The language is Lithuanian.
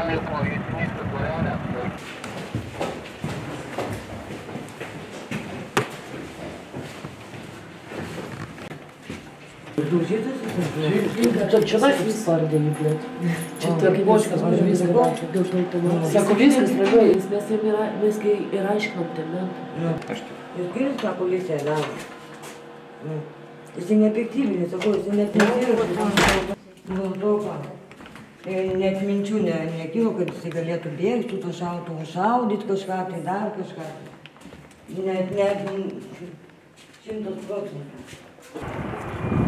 Человек из Сардии, блядь. Четвертый бочка, скажи, из Гадачи. Sakoviskas pradėjo, jis mes ir aiškinom tame. Jūs girdite, ką policija daro? Jis neefektyvinis, sakau, jis net nesirūpina. Dėl to, net minčių nekilo, kad jis galėtų bėgti, su to šautuvu šaudyti kažką, tai dar kažką. Net 100%.